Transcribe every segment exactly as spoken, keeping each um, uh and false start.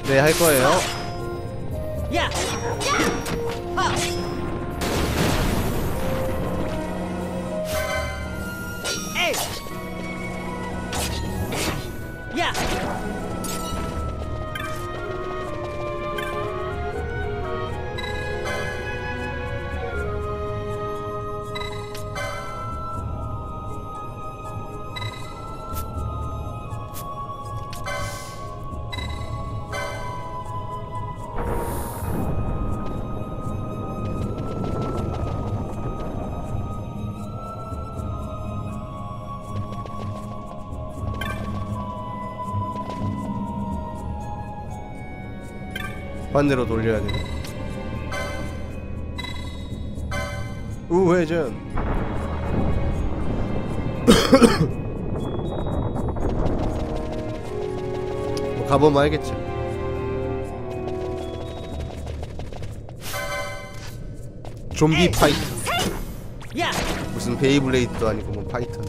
네, 할 거예요. 야. 하. 에이. 야. 반대로 돌려야 돼. 우회전. 뭐 가보면 알겠지. 좀비 파이터. 무슨 베이블레이드도 아니고 뭐 파이터.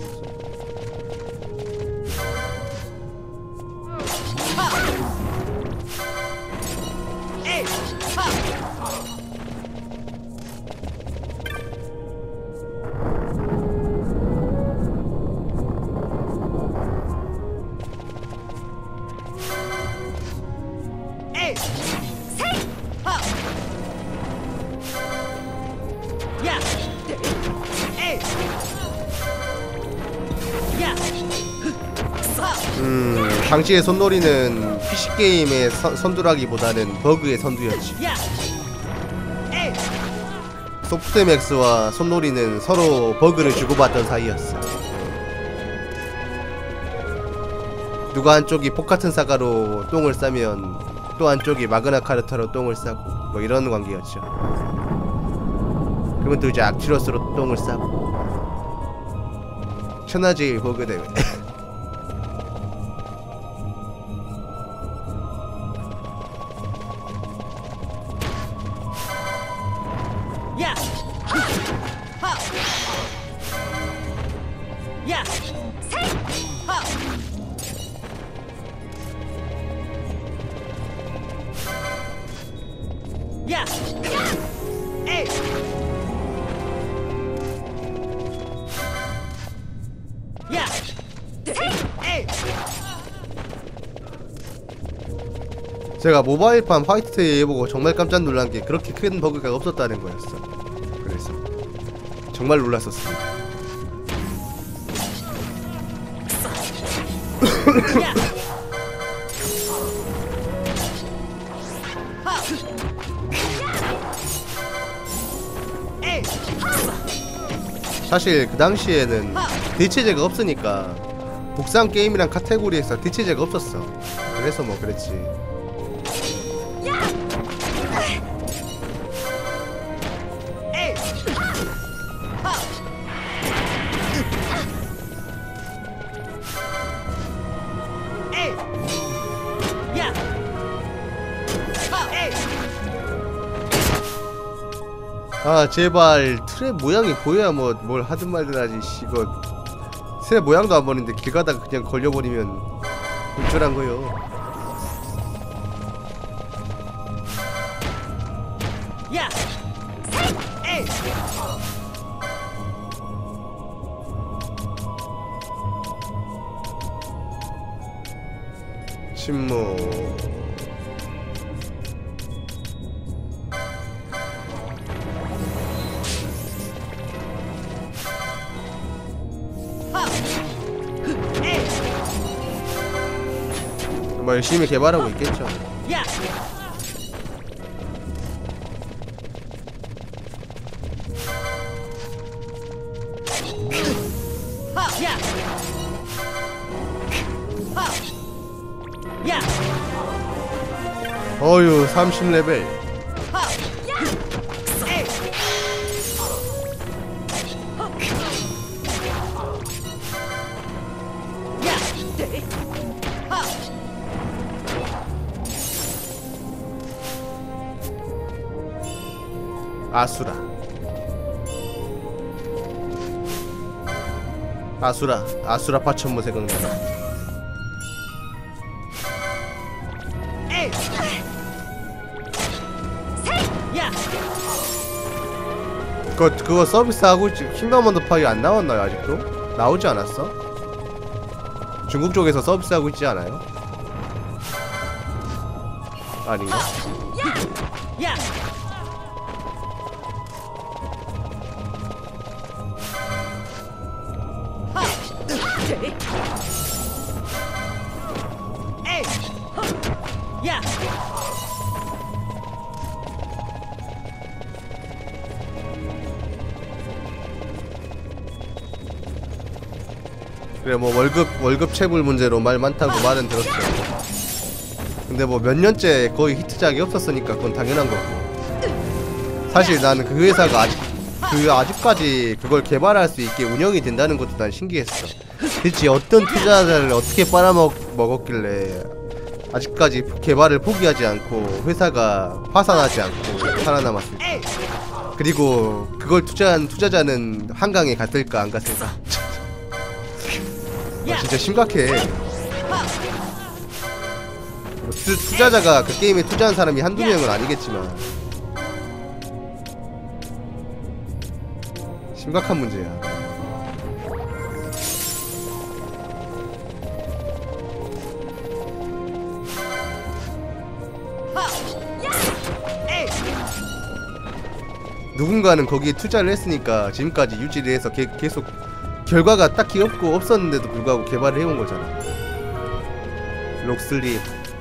음, 당시의 손놀이는 피씨게임의 서, 선두라기보다는 버그의 선두였지. 소프트맥스와 손놀이는 서로 버그를 주고받던 사이였어. 누가 한쪽이 폭같은 사과로 똥을 싸면 또 한쪽이 마그나 카르타로 똥을 싸고 뭐 이런 관계였죠. 그러면 또 이제 악티러스로 똥을 싸고. 천하제일 버그 대회. 제가 모바일판 화이트데이 해보고 정말 깜짝 놀란게 그렇게 큰 버그가 없었다는 거였어. 그래서 정말 놀랐었습니다. 사실 그 당시에는 대체제가 없으니까 복상 게임이란 카테고리에서 대체제가 없었어. 그래서 뭐 그랬지. 아 제발 트랩 모양이 보여야 뭐 뭘 하든 말든 하지. 이거 트랩 모양도 안 보는데 길 가다가 그냥 걸려버리면 불출한 거요. 야! 에이! 침묵. 뭐 열심히 개발하고 있겠죠. 야! 야! 야! 어휴 삼십 레벨. 아수라 아수라 아수라 파천무 생각나. 에이. 야. 그거 그거 서비스 하고 있지. 킹덤 언더 파이 안 나왔나요 아직도? 나오지 않았어? 중국 쪽에서 서비스 하고 있지 않아요? 아닌가? 야. 하. 에이. 야. 그래 뭐 월급 월급 체불 문제로 말 많다고 말은 들었어. 근데 뭐 몇 년째 거의 히트작이 없었으니까 그건 당연한 거고. 사실 나는 그 회사가 아직 그 아직까지 그걸 개발할 수 있게 운영이 된다는 것도 난 신기했어. 대체 어떤 투자자를 어떻게 빨아먹 먹었길래 아직까지 개발을 포기하지 않고 회사가 파산하지 않고 살아남았을까. 그리고 그걸 투자한 투자자는 한강에 갔을까 안 갔을까. 어, 진짜 심각해. 뭐 투, 투자자가 그 게임에 투자한 사람이 한두 명은 아니겠지만 심각한 문제야. 누군가는 거기에 투자를 했으니까 지금까지 유지를 해서 게, 계속 결과가 딱히 없고 없었는데도 불구하고 개발을 해온 거잖아. 록슬리.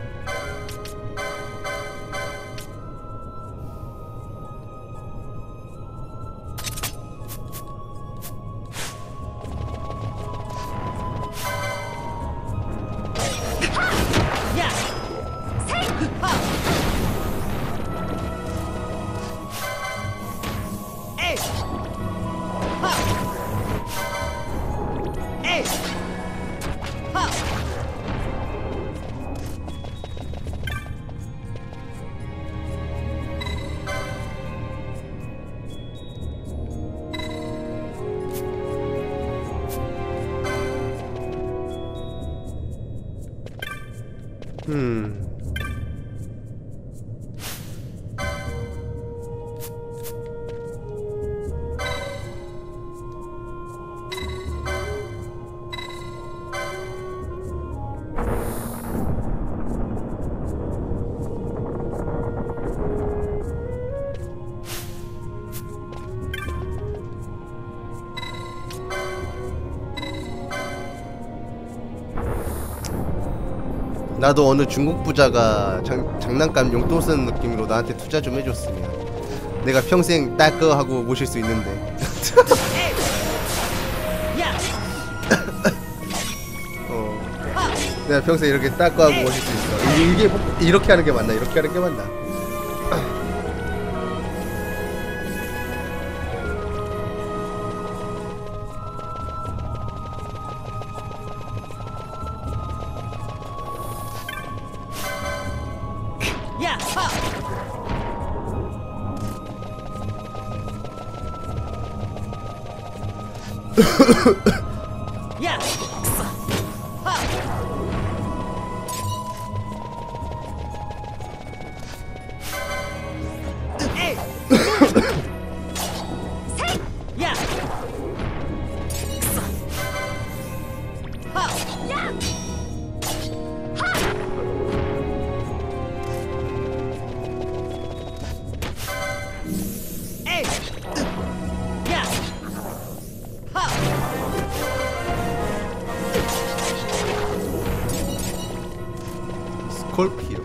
음. 나도 어느 중국 부자가 장, 장난감 용돈 쓰는 느낌으로 나한테 투자 좀 해줬으면 내가 평생 따꺼 하고 모실 수 있는데. 어, 내가 평생 이렇게 따꺼 하고 모실 수 있어. 이게 이렇게 하는 게 맞나? 이렇게 하는 게 맞나? 야! 하! 에이! 야! 하! 야! 에이! 야! 스콜피오.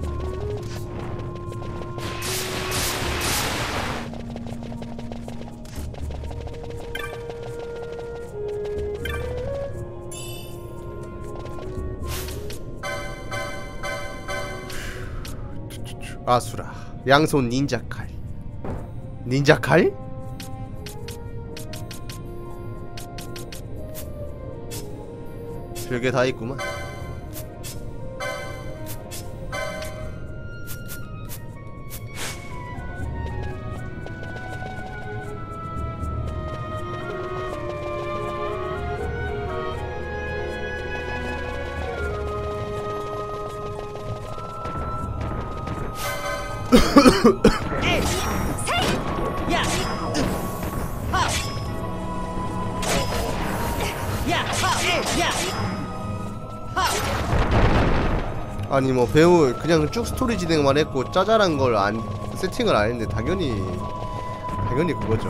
아수라. 양손 닌자 칼. 닌자 칼? 별게 다 있구만. 에이. 야. 하. 야. 하. 에이. 야. 하. 아니 뭐 배우 그냥 쭉 스토리 진행만 했고 짜잘한 걸 안 세팅을 안 했는데 당연히 당연히 그거죠.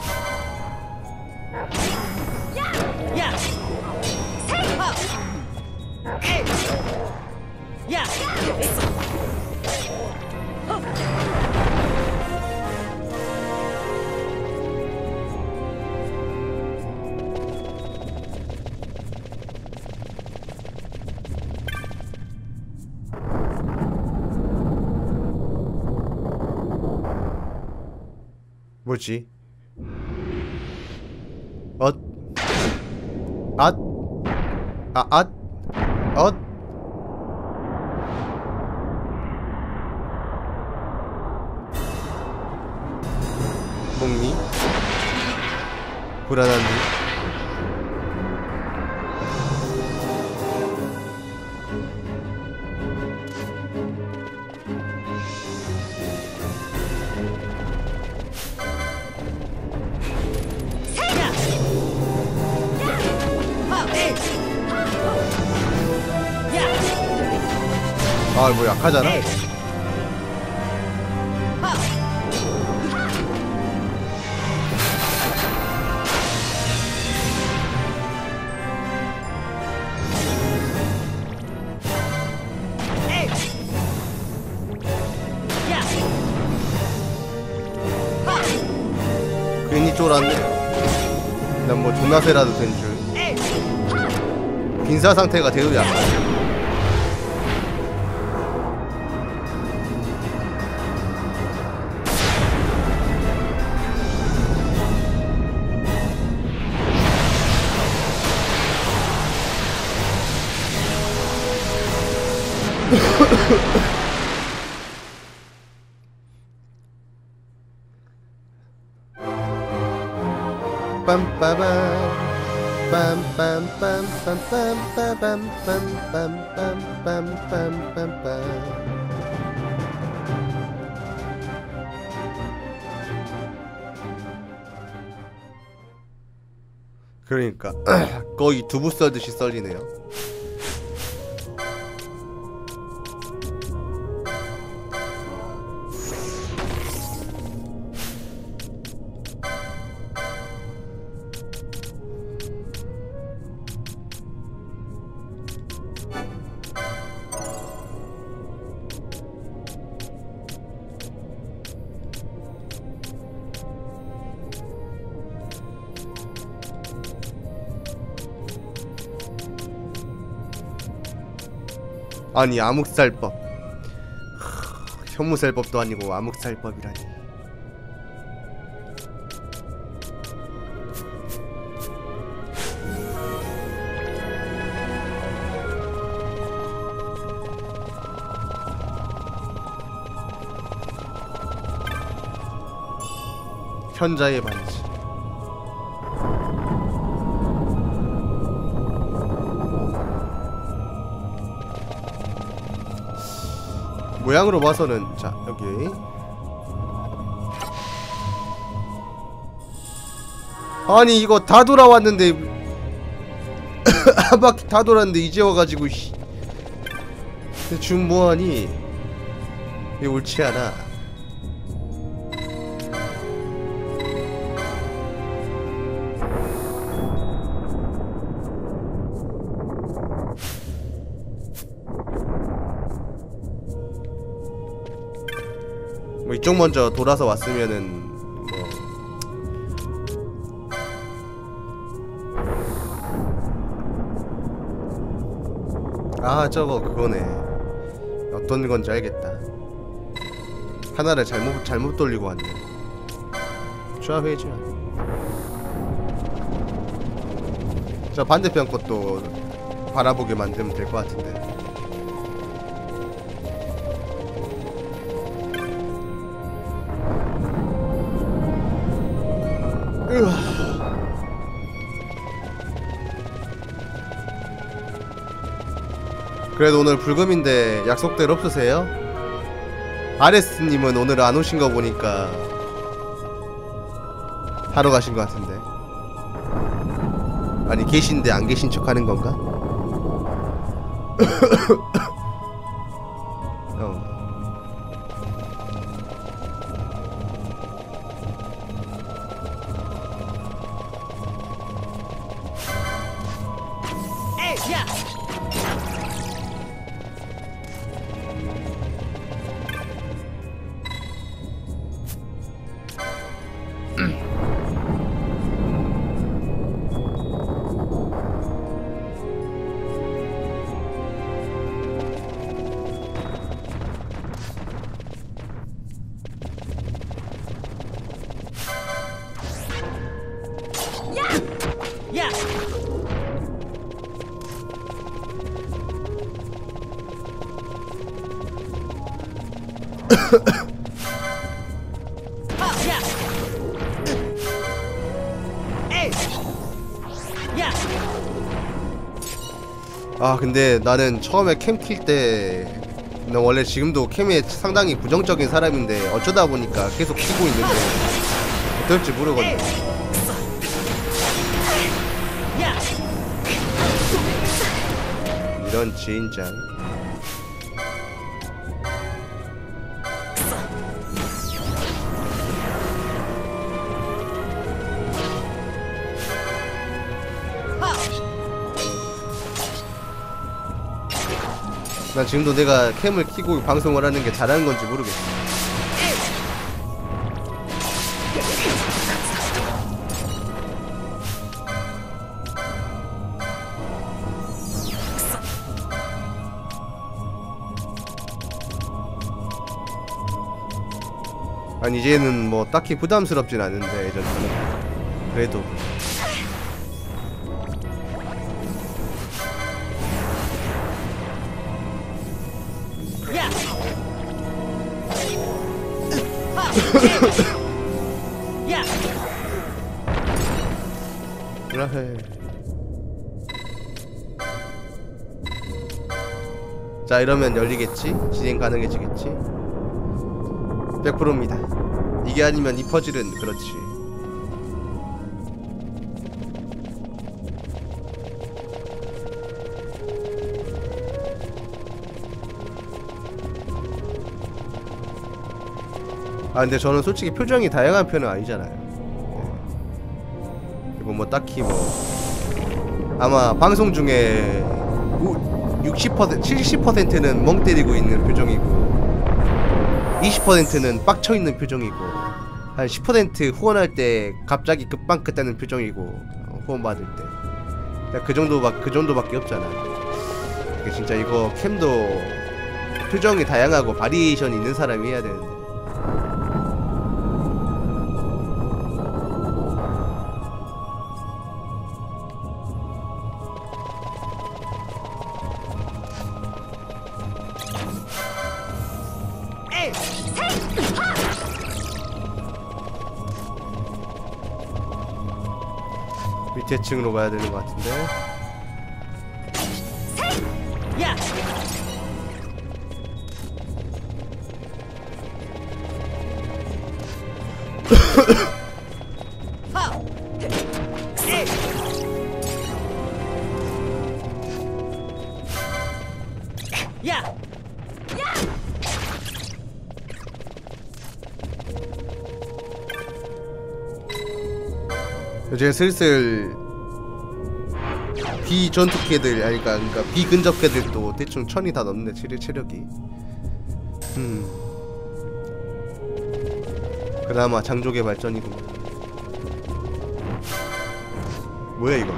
야. 하. 에이. 야. 뭐지? 엇? 앗? 아, 앗? 엇? 먹니? 불안한데? 아, 뭐 약하잖아. 괜히 쫄았네. 난 뭐 존나 세라도 된 줄. 빈사 상태가 되도 약하네. 빰빠밤 빰빰빰빰빰빰빰빰빰빰빰빰빰빰빰빰. 그러니까 거의 두부 썰듯이 썰리네요. 아니 암흑살법, 현무살법도 아니고 암흑살법이라니. 현자의 반지. 모양으로 봐서는, 자 여기 아니 이거 다 돌아왔는데 한 바퀴 다 돌았는데 이제 와가지고 줌 뭐하니? 이게 옳지 않아. 뭐 이쪽 먼저 돌아서 왔으면은 뭐 아 저거 그거네. 어떤 건지 알겠다. 하나를 잘못 잘못 돌리고 왔네. 좌회전. 저 반대편 것도 바라보게 만들면 될 것 같은데. 으아. 그래도 오늘 불금인데 약속대로 없으세요? 아레스님은 오늘 안 오신 거 보니까 하러 가신 것 같은데. 아니 계신데 안 계신 척 하는 건가? 어. 에이, 야. 야. 하, 야. 에이. 야. 아 근데 나는 처음에 캠 킬 때 나 원래 지금도 캠에 상당히 부정적인 사람인데 어쩌다 보니까 계속 키고 있는데 어떨지 모르거든. 야. 이런 진짜. 하. 난 지금도 내가 캠을 키고 방송을 하는 게 잘하는 건지 모르겠어. 아니 이제는 뭐 딱히 부담스럽진 않은데 예전처럼 그래도 야. 하. 야. 그래. 자 이러면 열리겠지? 진행 가능해지겠지? 백 퍼센트입니다. 이게 아니면 이 퍼즐은 그렇지. 아 근데 저는 솔직히 표정이 다양한 편은 아니잖아요. 네. 그리고 뭐 딱히 뭐 아마 방송 중에 육십 퍼센트, 칠십 퍼센트는 멍 때리고 있는 표정이고 이십 퍼센트는 빡쳐 있는 표정이고 한 십 퍼센트 후원할 때 갑자기 급방긋 다는 표정이고 후원 받을 때 그 정도밖 그 정도밖에 없잖아. 이게 진짜 이거 캠도 표정이 다양하고 바리에이션 있는 사람이 해야 되는데. 밑에 층으로 가야 되는 것 같은데. 야. 하. 에이. 야. 이제 슬슬 비전투캐들 아니 그니까 그러니까 비근접캐들도 대충 천이 다 넘네. 체력, 체력이. 음 그나마 장족의 발전이구만. 뭐야 이거.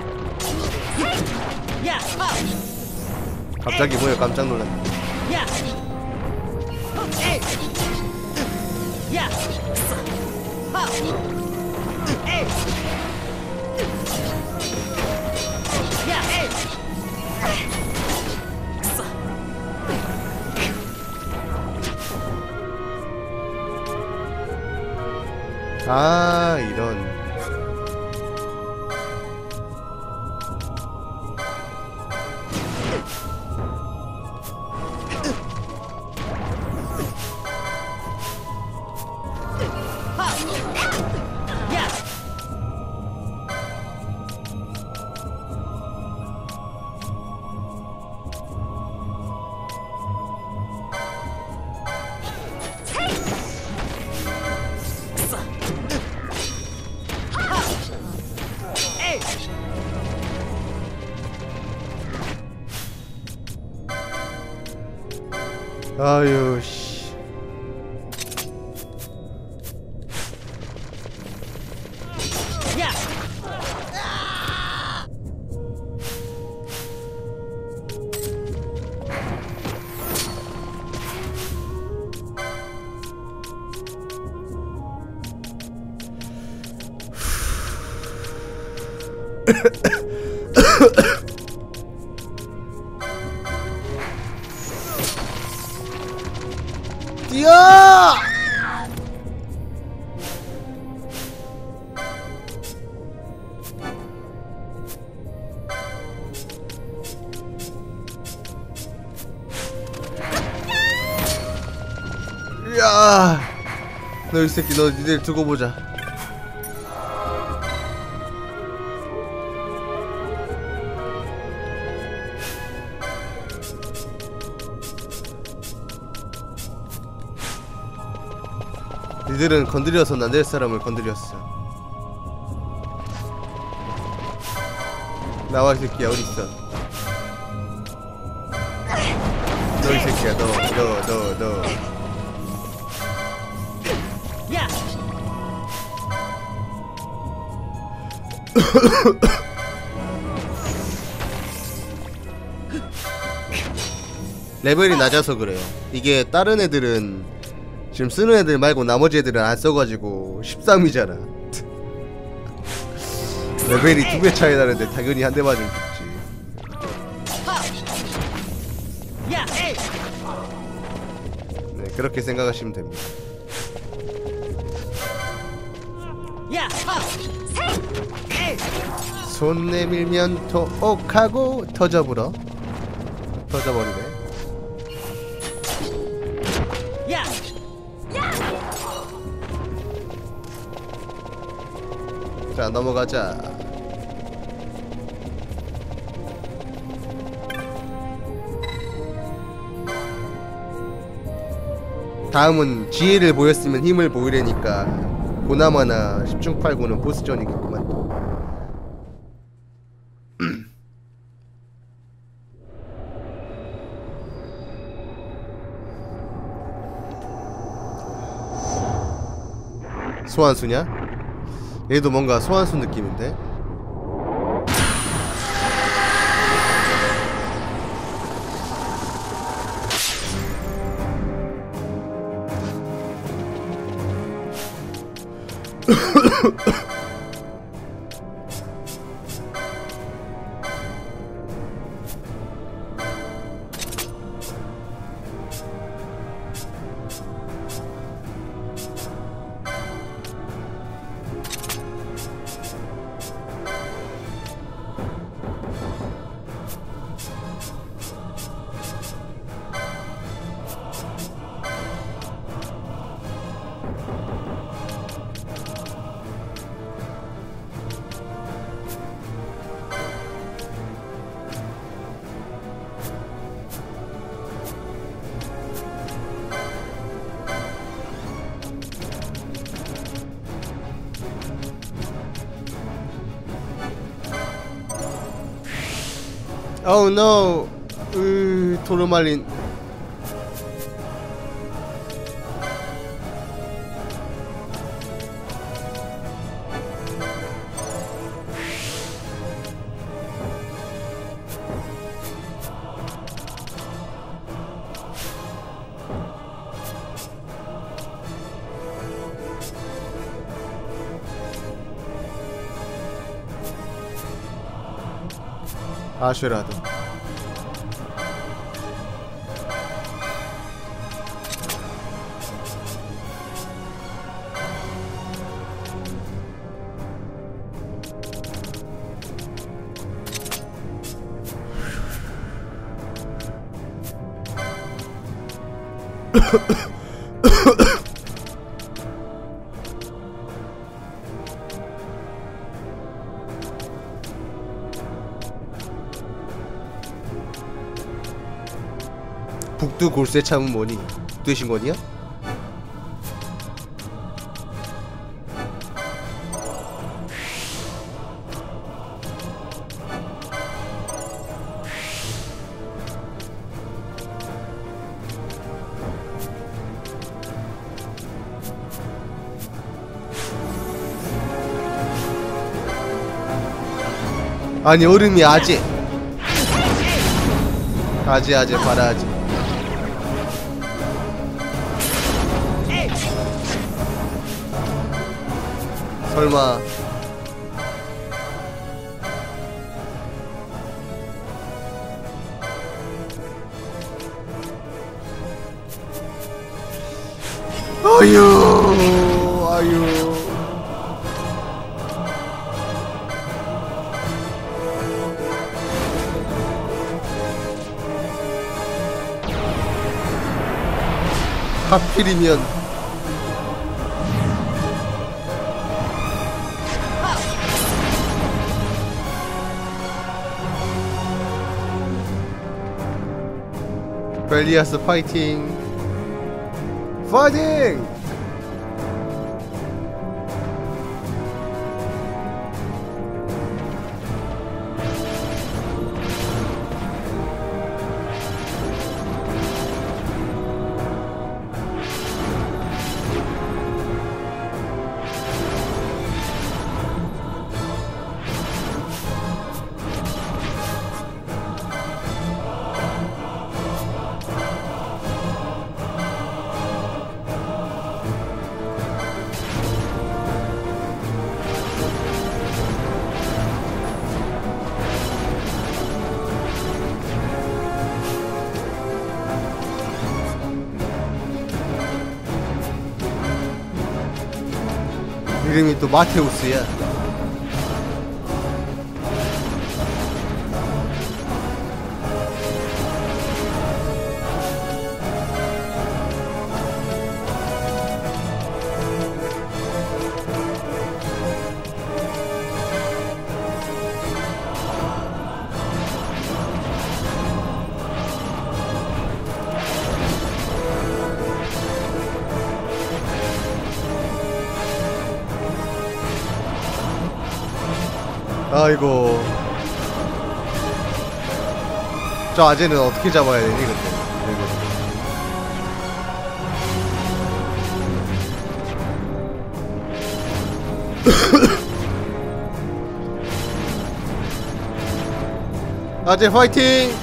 야. 하. 갑자기 뭐야. 깜짝 놀랐네. 야. 에이. 야. 하. 에이. 야, 에이. 아 이런. 아유 씨. 야! 뛰어! 야, 너 이 새끼, 너 니들 두고 보자. 니들은 건드려서 안 될 사람을 건드렸어. 나와 이 새끼야, 어딨어? 너 이 새끼야, 너, 너, 너, 너. 야! 레벨이 낮아서 그래요. 이게 다른 애들은 지금 쓰는 애들 말고 나머지 애들은 안 써가지고 십삼이잖아. 레벨이 두 배 차이 나는데 당연히 한 대 맞으면 죽지. 야! 에이! 네, 그렇게 생각하시면 됩니다. 야! 하! 에이! 손 내밀면 토옥하고 터져불어. 터져버리네. 야! 자, 넘어가자. 다음은 지혜를 보였으면 힘을 보이려니까 보나마나 십중팔구는 보스전이겠구만. 또 소환수냐? 얘도 뭔가 소환수 느낌인데? Oh no. 으, 도르말린. 아쉐라드. 북두 골세참은 뭐니? 북두신권이야? 아니 얼음이 아재. 아재 아재 바라지. 설마 아유 아유 하필이면 벨리아스 파이팅 파이팅. 이름이 또 마테우스야. 아이고 저 아재는 어떻게 잡아야 되니 근데 이거 아재 파이팅.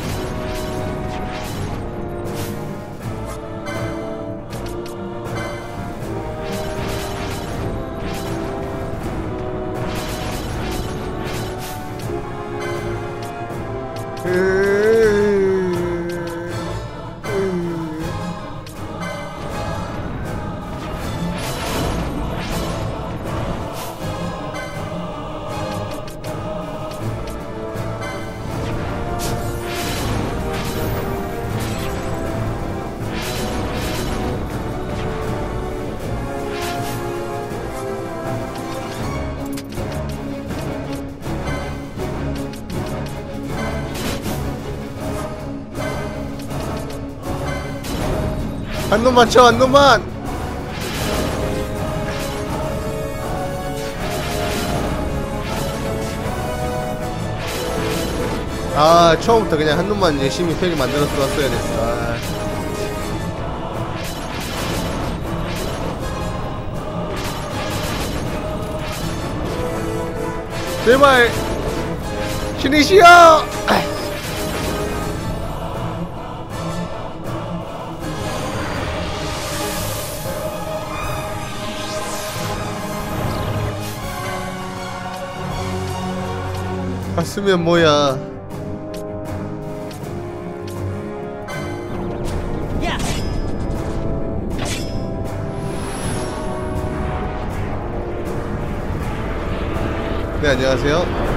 한 놈만 쳐, 한 놈만! 아, 처음부터 그냥 한 놈만 열심히 세게 만들어서 왔어야 됐어. 아. 제발! 신이시여! 갔으면 뭐야. 야! 네, 안녕하세요.